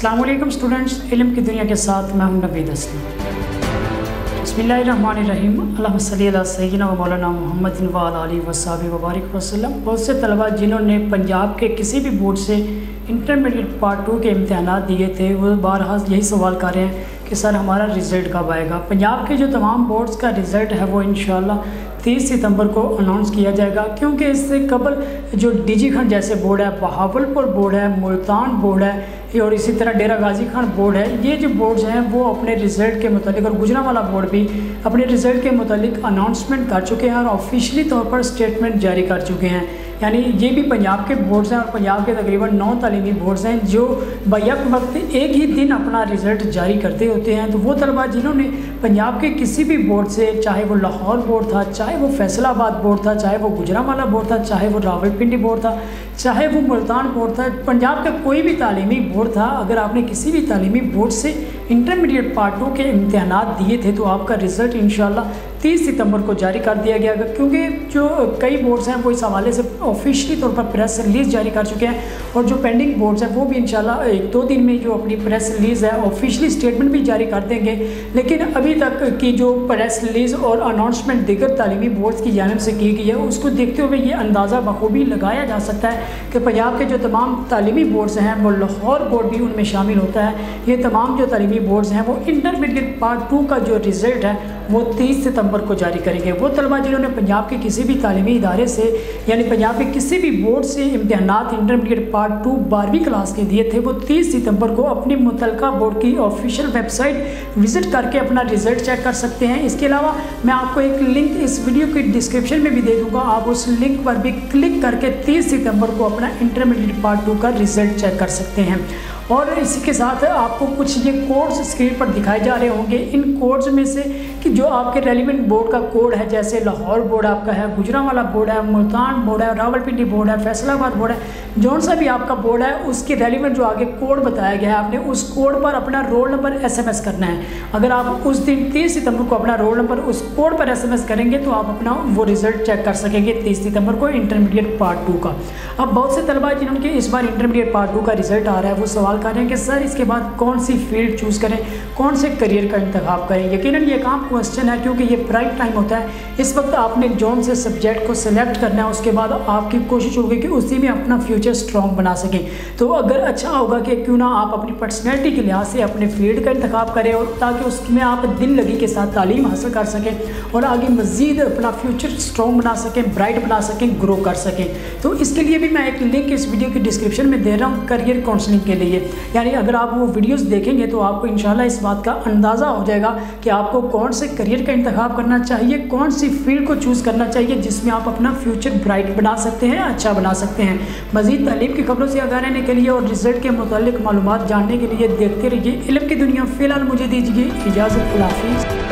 अस्सलामुअलैकुम स्टूडेंट्स, इल्म की दुनिया के साथ मैं हूं नवीद असलम। बिस्मिल्लाहिर्रहमानिर्रहीम, अल्लाहुम्मा सल्ली अला सय्यिदिना व मौलाना मुहम्मदिन व अला आलिहि व सहाबिहि व बारिक वसल्लम। बहुत से तलबा जिन्होंने पंजाब के किसी भी बोर्ड से इंटरमीडिएट पार्ट 2 के इम्तहानात दिए थे वो बारहा यही सवाल कर रहे हैं कि सर हमारा रिज़ल्ट कब आएगा। पंजाब के जो तमाम बोर्ड्स का रिज़ल्ट है वो इंशाल्लाह 30 सितंबर को अनाउंस किया जाएगा, क्योंकि इससे कबल जो डीजी खान जैसे बोर्ड है, बहावलपुर बोर्ड है, मुल्तान बोर्ड है और इसी तरह डेरा गाजी खान बोर्ड है, ये जो बोर्ड्स हैं वो अपने रिज़ल्ट के मुतालिक, और गुजरांवाला बोर्ड भी अपने रिज़ल्ट के मुतालिक अनाउंसमेंट कर चुके हैं और ऑफिशियली तौर पर स्टेटमेंट जारी कर चुके हैं। यानी ये भी पंजाब के बोर्ड्स हैं और पंजाब के तकरीबन 9 तालीमी बोर्ड्स हैं जो बैक वक्त एक ही दिन अपना रिज़ल्ट जारी करते होते हैं। तो वो तलबा जिन्होंने पंजाब के किसी भी बोर्ड से, चाहे वो लाहौर बोर्ड था, चाहे वो फैसलाबाद बोर्ड था, चाहे वो गुजरांवाला बोर्ड था, चाहे वो रावलपिंडी बोर्ड था, चाहे वो मुल्तान बोर्ड था, पंजाब का कोई भी तालीमी बोर्ड था, अगर आपने किसी भी तालीमी बोर्ड से इंटरमीडिएट पार्ट 2 के इम्तहानात दिए थे तो आपका रिज़ल्ट इंशाल्लाह 30 सितंबर को जारी कर दिया गया, क्योंकि जो कई बोर्ड्स हैं वो इस हवाले से ऑफिशियली तौर पर प्रेस रिलीज़ जारी कर चुके हैं और जो पेंडिंग बोर्ड्स हैं वो भी इंशाल्लाह 1-2 दिन में जो अपनी प्रेस रिलीज़ है ऑफिशियली स्टेटमेंट भी जारी कर देंगे। लेकिन अभी तक की जो प्रेस रिलीज़ और अनाउंसमेंट दीगर तालीमी बोर्ड्स की जानिब से की गई है उसको देखते हुए ये अंदाज़ा बखूबी लगाया जा सकता है कि पंजाब के जो तमाम तालीमी बोर्ड्स हैं वो लाहौर बोर्ड भी उनमें शामिल होता है। ये तमाम जो तालीमी बोर्ड्स हैं वो इंटरमीडिएट पार्ट 2 का जो रिज़ल्ट है वो 30 सितंबर को जारी करेंगे। वो तलबा जिन्होंने पंजाब के किसी भी तालीमी इदारे से यानी पंजाब के किसी भी बोर्ड से इम्तहानात इंटरमीडिएट पार्ट 2 12वीं क्लास के दिए थे वो 30 सितंबर को अपनी मुतलका बोर्ड की ऑफिशियल वेबसाइट विज़िट करके अपना रिज़ल्ट चेक कर सकते हैं। इसके अलावा मैं आपको एक लिंक इस वीडियो की डिस्क्रिप्शन में भी दे दूँगा, आप उस लिंक पर भी क्लिक करके 30 सितंबर को अपना इंटरमीडिएट पार्ट 2 का रिज़ल्ट चेक कर सकते हैं। और इसी के साथ आपको कुछ ये कोड्स स्क्रीन पर दिखाए जा रहे होंगे। इन कोड्स में से कि जो आपके रेलिवेंट बोर्ड का कोड है, जैसे लाहौर बोर्ड आपका है, गुजरांवाला बोर्ड है, मुल्तान बोर्ड है, रावलपिंडी बोर्ड है, फैसलाबाद बोर्ड है, जौन सा भी आपका बोर्ड है उसके रेलिवेंट जो आगे कोड बताया गया है आपने उस कोड पर अपना रोल नंबर SMS करना है। अगर आप उस दिन 30 सितंबर को अपना रोल नंबर उस कोड पर SMS करेंगे तो आप अपना वो रिज़ल्ट चेक कर सकेंगे 30 सितंबर को इंटरमीडिएट पार्ट 2 का। अब बहुत से तलबा जिनके इस बार इंटरमीडिएट पार्ट 2 का रिज़ल्ट आ रहा है वो सवाल कर रहे हैं कि सर इसके बाद कौन सी फील्ड चूज़ करें, कौन से करियर का इंतखाब करें। यकीनन ये काम क्वेश्चन है क्योंकि ये प्राइम टाइम होता है। इस वक्त आपने जौन से सब्जेक्ट को सिलेक्ट करना है उसके बाद आपकी कोशिश होगी कि उसी में अपना फ्यूचर स्ट्रॉन्ग बना सकें। तो अगर अच्छा होगा कि क्यों ना आप अपनी पर्सनैलिटी के लिहाज से अपने फील्ड का इंतखाब करें और ताकि उसमें आप दिल लगी के साथ तालीम हासिल कर सकें और आगे मज़ीद अपना फ्यूचर स्ट्रॉन्ग बना सकें, ब्राइट बना सकें, ग्रो कर सकें। तो इसके लिए भी मैं एक लिंक इस वीडियो की डिस्क्रिप्शन में दे रहा हूँ करियर काउंसलिंग के लिए। यानी अगर आप वो वीडियोस देखेंगे तो आपको इंशाल्लाह इस बात का अंदाज़ा हो जाएगा कि आपको कौन से करियर का इंतखाब करना चाहिए, कौन सी फील्ड को चूज़ करना चाहिए जिसमें आप अपना फ्यूचर ब्राइट बना सकते हैं, अच्छा बना सकते हैं। मज़ीद तालीम की खबरों से आगाह रहने के लिए और रिज़ल्ट के मुतालिक मालूमात जानने के लिए देखते रहिए इल्म की दुनिया। फ़िलहाल मुझे दीजिए इजाज़त, अल्लाह हाफ़िज़।